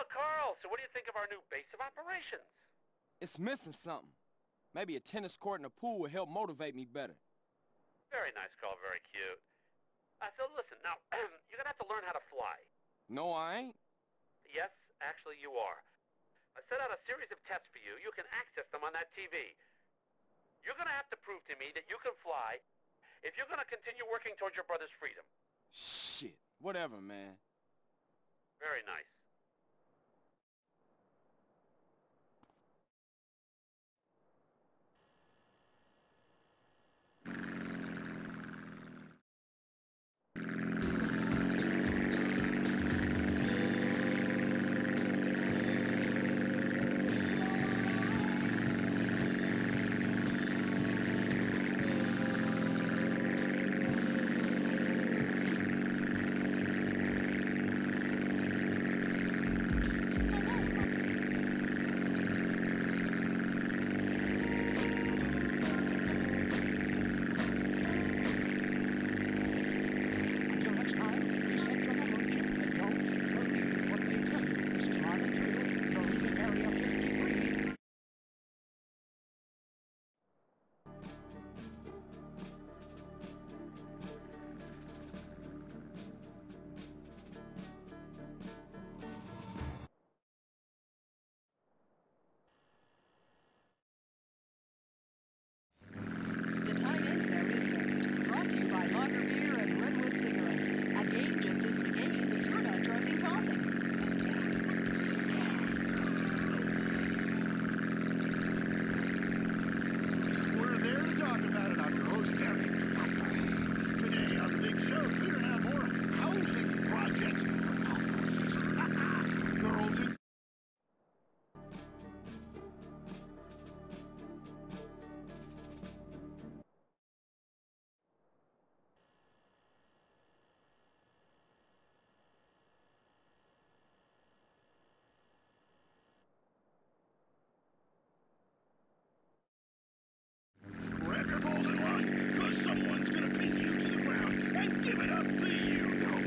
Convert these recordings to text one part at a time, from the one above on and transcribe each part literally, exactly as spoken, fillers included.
Well, Carl, so what do you think of our new base of operations? It's missing something. Maybe a tennis court and a pool will help motivate me better. Very nice, Carl, very cute. Uh, so listen, now, you're gonna have to learn how to fly. No, I ain't. Yes, actually you are. I set out a series of tests for you. You can access them on that T V. You're gonna have to prove to me that you can fly if you're gonna continue working towards your brother's freedom. Shit. Whatever, man. Very nice. The Tight End Zone is next. Brought to you by Lager Beer and Redwood Cigarettes. A game just isn't a game if you're not drunk and coughing. We're there to talk about it. I'm your host, Derek. Today on the big show, clearing out more housing projects for golf courses. Girls in grab your balls and run, cause someone's gonna pin you to the ground and give it up to you.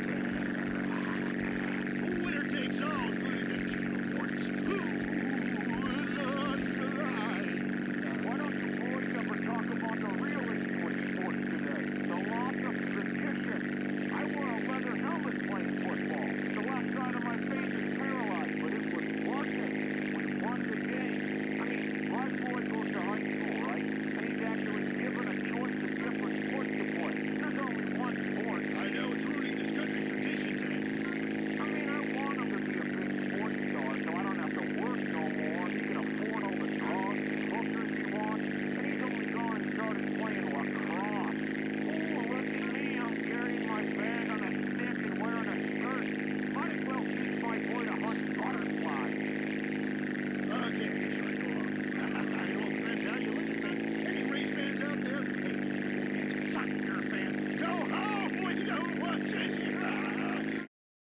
Winner takes all, including the Gene Awards. Who is on the line? Why don't you boys ever talk about the real issue in sports today? The loss of tradition. I wore a leather helmet playing football. The left side of my face is paralyzed, but it was worth it. We won the game. I mean, my boy goes to high school, right? And he's actually given a choice of different sports to play. There's only one sport. I know it's ruining this country's traditions and history. I mean, I want him to be a big sports star so I don't have to work no more. He can afford all the drugs and hookers he wants. And he's only gone and started playing lacrosse. Ooh, look at me. I'm carrying my bag on a stick and wearing a skirt. Might as well teach my boy to hunt butterflies. Okay, I guess you're right. Go on. It all depends how you look at things. Any race fans out there? Hey, football fans, soccer fans, go home! We don't want you here!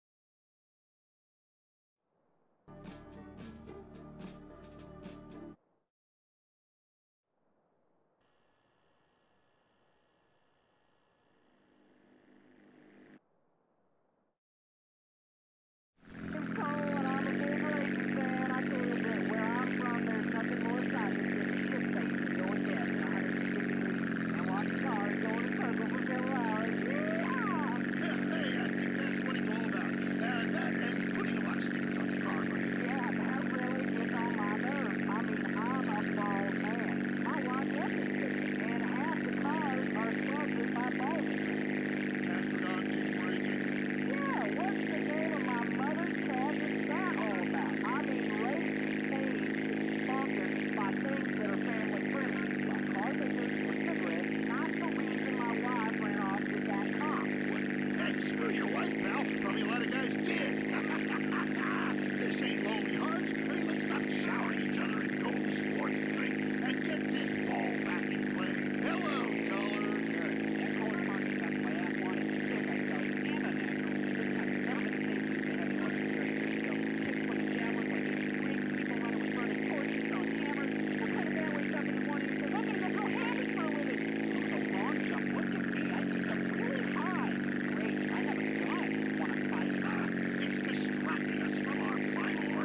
I'm Cole, and I'm a big racing fan. I tell you that where I'm from, there's nothing more exciting than getting shit faced and going deaf in one hundred fifty degrees and watching cars go in a circle for several hours. Yeehaw! Hey, I think that's what it's all about. Uh, that and putting a lot of stickers on your car, buddy. Yeah, that really gets on my nerves. I mean, I'm a bald man. My wife loves me, and half the cars are sponsored by balding. Astrodon Team Racing. Yeah, what's the name of my mother's cat is that all about? I mean, racing teams should be sponsored by things that are family friendly, like car liquors or cigarettes, not the reason my wife ran off with that cop. Hey, screw your wife, pal. Probably a lot of guys did. This ain't Lonely Hearts. I mean, let's stop showering each other in golden sports drink and get this ball back in play. Hello, color. That color conscious my ass wanted sick, I tell you, and unnatural. This country's never been the same since they had the Olympic series years ago. Kids playing javelins like ancient Greeks, people running with burning torches, throwing hammers. What kind of man wakes up in the morning and says, I'm gonna go throw hammers for a living? Ooh, the long jump. Look at me. I can jump really high. Great. I have a gun. Wanna fight? Ah, it's distracting us from our primal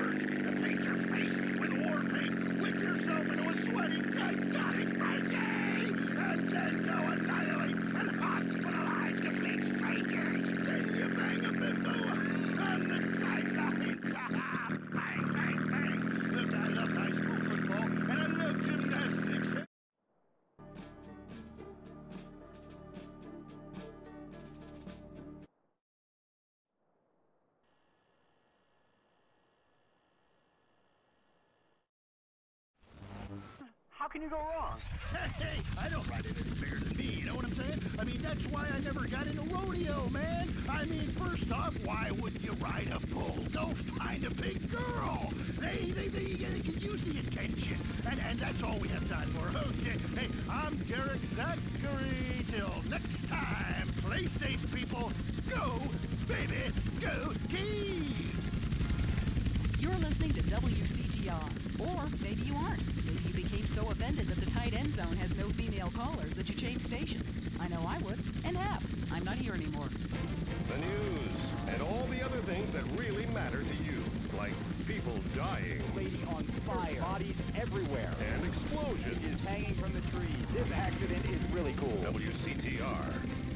How can you go wrong? Hey, I don't ride it any bigger than me, you know what I'm saying? I mean, that's why I never got into rodeo, man. I mean, first off, why wouldn't you ride a bull? Go find a big girl. They, they, they, they can use the attention. And, and that's all we have time for. Okay, hey, I'm Derek Zachary. Till next time, play safe, people. Go, baby, go team! You're listening to W C T R. Or maybe you aren't. Maybe you became so offended that the tight end zone has no female callers that you changed stations. I know I would, and have. I'm not here anymore. The news, and all the other things that really matter to you, like people dying. Lady on fire. Bodies everywhere. And explosions. Is hanging from the trees. This accident is really cool. W C T R.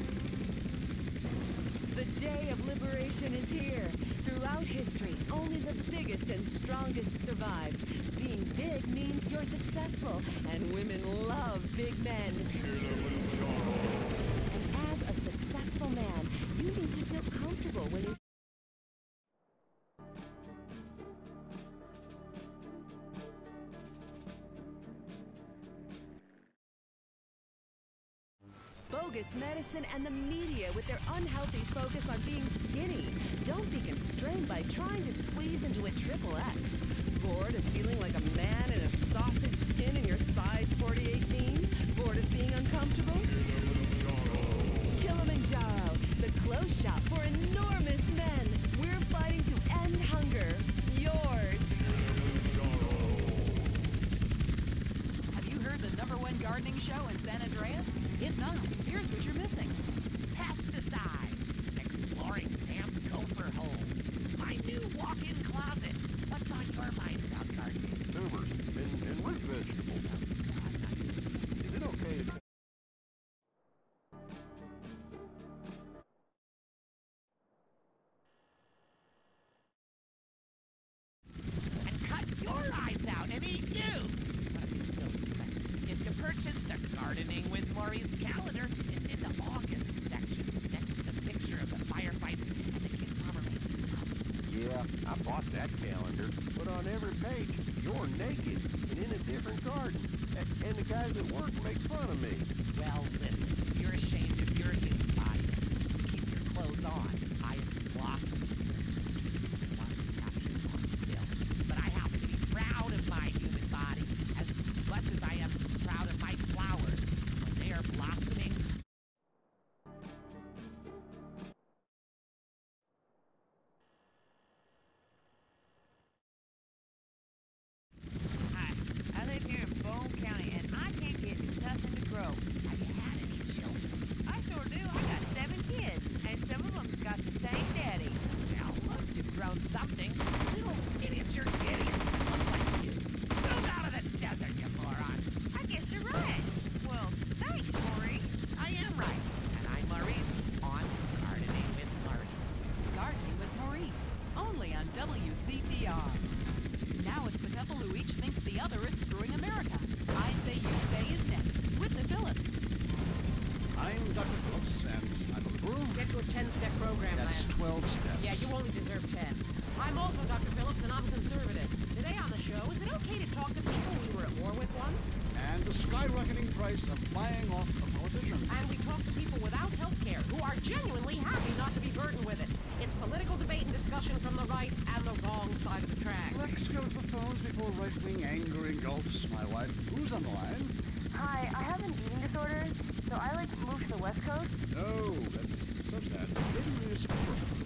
The day of liberation is here. Throughout history, only the biggest and strongest survive. Being big means you're successful, and women love big men. And as a successful man, you need to feel comfortable when you... Bogus medicine and the media with their unhealthy focus on being skinny. Don't be constrained by trying to squeeze into a triple X. Bored of feeling like a man in a sausage skin in your size forty-eight jeans? Bored of being uncomfortable? Kilimanjaro, the clothes shop for enormous men. We're fighting to end hunger. Yours. Have you heard the number one gardening show in San Andreas? If not, here's what you're missing. Pesticides. Exploring Sam's gopher hole. My new walk-in closet. What's on your mind about gardening? Tubers and, and root vegetables. Is it okay if... And cut your eyes out and eat you! If you purchase the Gardening with Maurice calendar, it's in the August section, next to the picture of the firefights and the cute pomegranate. Yeah, I bought that calendar, but on every page, you're naked and in a different garden. A and the guys at work make fun of me. Well, listen, if you're ashamed of your human body, keep your clothes on. I am blocked. But I happen to be proud of my human body as much as I am proud of my flowers when they are blossoming. Hi, I live here in Bone County, and I can't get nothing to grow. Have you had any children? I sure do. I got seven kids, and some of them got the same daddy. Well, look, you've grown something. Little miniature idiots look like you. Move out of the desert, you moron. I guess you're right. Well, thanks, Maurice. I am right. And I'm Maurice on Gardening with Maurice. Gardening with Maurice. Only on W C T R. Now it's the couple who each thinks the other is screwing America. I Say You Say is next, with the Phillips. I'm Doctor Phillips, and I'm on the broom. Get to a ten-step program, That's lad. twelve steps. Yeah, you only deserve ten. I'm also Doctor Phillips, and I'm conservative. Today on the show, is it okay to talk to people we were at war with once? And the skyrocketing price of flying off a politician. And we talk to people without health care who are genuinely happy not to be burdened with it. It's political debate and discussion from the right and the wrong side of the tracks. Let's go to the phones before right-wing anger engulfs my life. Who's on the line? Hi, I have an eating disorder, so I like moved to the West Coast. No, that's so sad. Maybe you need some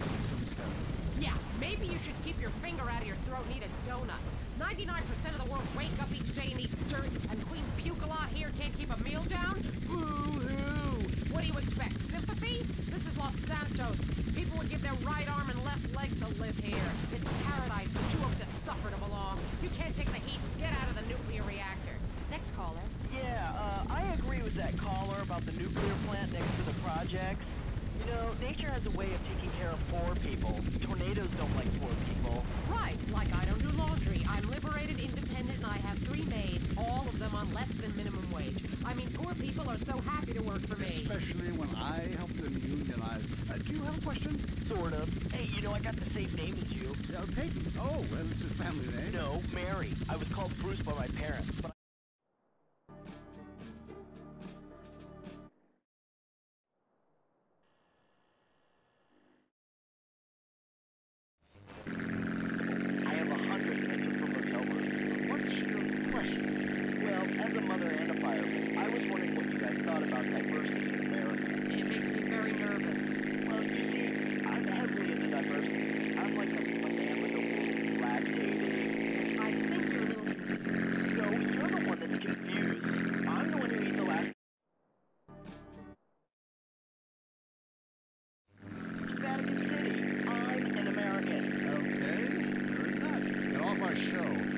Yeah, maybe you should keep your finger out of your throat and eat a donut. ninety-nine percent of the world wake up each day and eat dirt, and Queen Pucala here can't keep a meal down? Boo-hoo! What do you expect, sympathy? This is Los Santos. People would give their right arm and left leg to live here. It's paradise, but you have to suffer to belong. You can't take the heat. Get out of the nuclear reactor. Next caller. Yeah, uh, I agree with that caller about the nuclear plant next to the projects. You know, nature has a way of taking care of poor people. Tornadoes don't like poor people. Right, like I don't do laundry. I'm liberated, independent, and I have three maids, all of them on less than minimum wage. I mean, poor people are so happy to work for me. Especially when I help them unionize. Uh, do you have a question? Sort of. Hey, you know, I got the same name as you. Uh, Peyton. Oh, well, it's a family name. No, Mary. I was called Bruce by my parents, but about diversity in America. It makes me very nervous. Well, you see, I'm heavily into diversity. I'm like a, a man with a womb, lactating. Yes, I think you're a little confused. No, you're the one that's confused. I'm the one who eats the last. Vatican City. I'm an American. Okay, you're a nut. Get off our show.